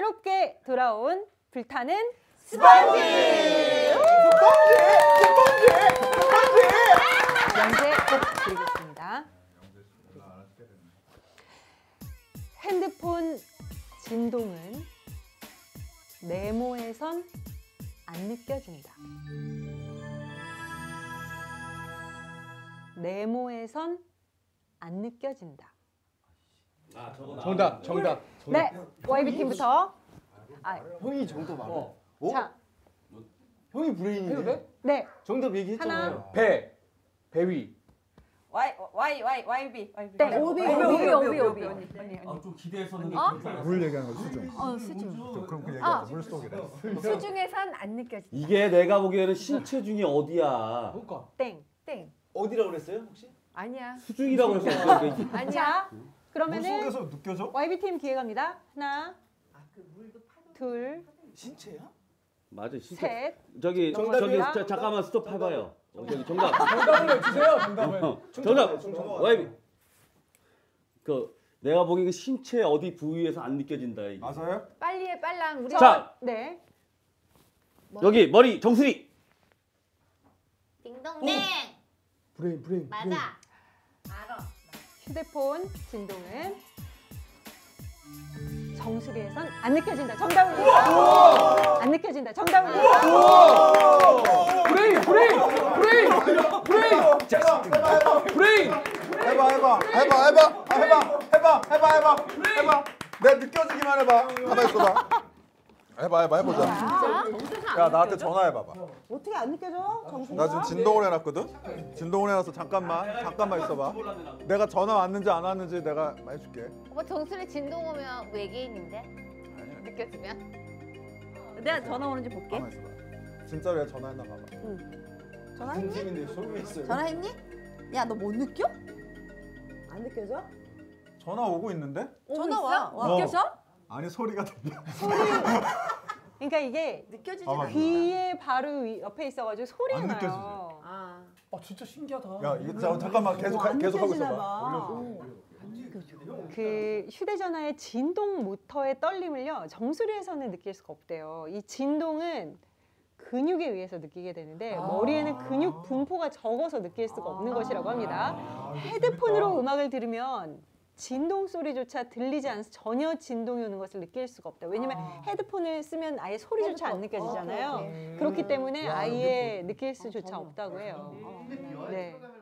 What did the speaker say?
새롭게 돌아온 불타는 스펀지! 영재 꼭 드리겠습니다. 핸드폰 진동은 네모에선 안 느껴진다. 네모에선 안 느껴진다. 정답. 네, YB팀부터. 형이 정답 알아. 자, 형이 브레인인데? 네, 정답 얘기했잖아요. 하나. 배위. YB. 땡. 오비. 좀 기대했었는데. 물 얘기하는 거 수중. 수중. 그럼 그 얘기하자. 물 속이래. 수중에선 안 느껴진다. 이게 내가 보기에는 신체 중에 어디야? 그러니까. 땡. 어디라고 그랬어요 혹시? 아니야. 수중이라고 했었어. 아니야. 자, 물 그러면은 속에서 느껴져? YB팀 기회 갑니다. 하나, 둘, 신체야? 맞아, 신체. 셋. 저기 정답이야? 잠깐만 스톱 해봐요. 저기 정답. 정답을 주세요. 정답을. 정답. 와이비. 내가 보기에 신체 어디 부위에서 안 느껴진다. 이게. 맞아요? 빨리 해 빨랑. 우리 자, 네. 여기 머리 정수리. 딩동댕. 브레인. 맞아. 알아. 휴대폰 진동은 정수리에선 안 느껴진다. 정답입니다. 안 느껴진다. 정답입니다. 브레인. 해봐. 내가 느껴지기만 해봐. 가만 있어봐. 해보자. 야, 나한테 전화해봐봐. 어떻게 안 느껴져? 정수리가? 나 지금 진동을 해놨거든? 진동을 해놔서 잠깐만 있어봐. 내가 전화 왔는지 안 왔는지 내가 해줄게. 오빠 정수리 진동 오면 외계인인데? 느껴지면? 내가 전화 오는지 볼게. 가만 있어봐. 진짜로 얘가 전화했나 봐봐. 전화했니? 팀인데 소리했어요. 전화했니? 야, 너 못 느껴? 안 느껴져? 전화 오고 있는데? 전화 와. 느껴져? 아니, 소리가 들려. 그러니까 이게 느껴지지 봐봐. 않아. 귀에 바로 옆에 있어가지고 소리가 안 나요. 느껴지지? 아. 진짜 신기하다. 야, 이거 잠깐만 계속 하고 느껴지나 있어봐. 봐. 그 휴대전화의 진동 모터의 떨림을요 정수리에서는 느낄 수가 없대요. 이 진동은 근육에 의해서 느끼게 되는데 머리에는 근육 분포가 적어서 느낄 수가 없는 것이라고 합니다. 헤드폰으로 음악을 들으면 진동 소리조차 들리지 않아서 전혀 진동이 오는 것을 느낄 수가 없다. 왜냐면 헤드폰을 쓰면 아예 소리조차 안 느껴지잖아요. 그렇기 때문에 아예 느낄 수조차 없다고 해요. 네.